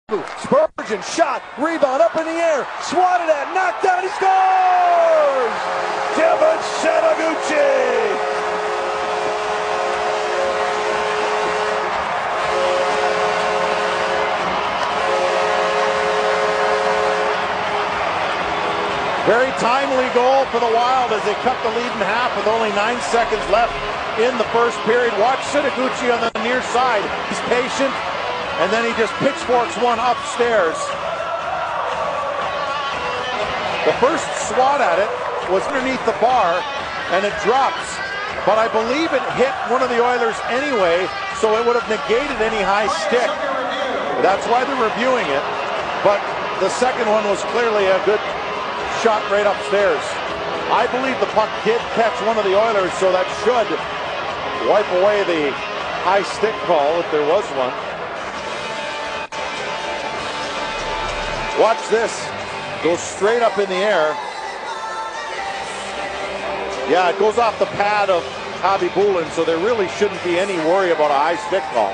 Spurgeon shot, rebound up in the air, swatted at, knocked down, he scores! Kevin Setoguchi! Very timely goal for the Wild as they cut the lead in half with only 9 seconds left in the first period. Watch Setoguchi on the near side. He's patient, and then he just pitchforks one upstairs. The first swat at it was underneath the bar, and it drops. But I believe it hit one of the Oilers anyway, so it would have negated any high stick. That's why they're reviewing it. But the second one was clearly a good shot right upstairs. I believe the puck did catch one of the Oilers, so that should wipe away the high stick call if there was one. Watch this. Goes straight up in the air. Yeah, it goes off the pad of Khabibulin, so there really shouldn't be any worry about a high stick call.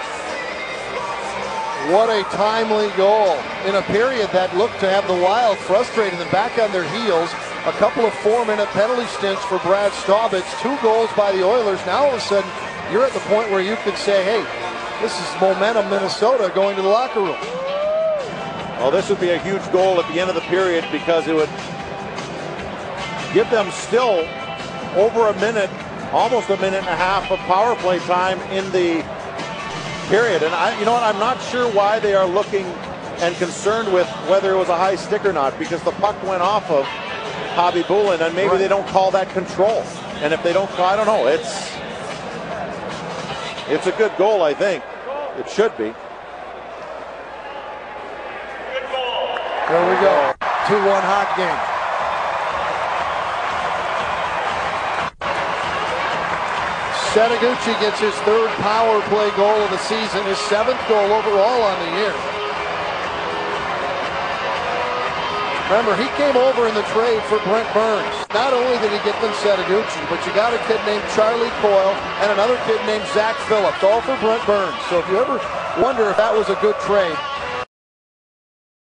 What a timely goal in a period that looked to have the Wild frustrated and back on their heels. A couple of 4-minute penalty stints for Brad Staubitz, 2 goals by the Oilers. Now all of a sudden, you're at the point where you could say, hey, this is momentum Minnesota going to the locker room. Well, this would be a huge goal at the end of the period because it would give them still over a minute, almost a minute and a half of power play time in the period. And you know what, I'm not sure why they are looking and concerned with whether it was a high stick or not, because the puck went off of Khabibulin, and maybe they don't call that control. And if they don't call, I don't know. It's a good goal, I think. It should be. There we go. 2-1 hot game. Setoguchi gets his 3rd power play goal of the season, his 7th goal overall on the year. Remember, he came over in the trade for Brent Burns. Not only did he get them Setoguchi, but you got a kid named Charlie Coyle and another kid named Zach Phillips, all for Brent Burns. So if you ever wonder if that was a good trade,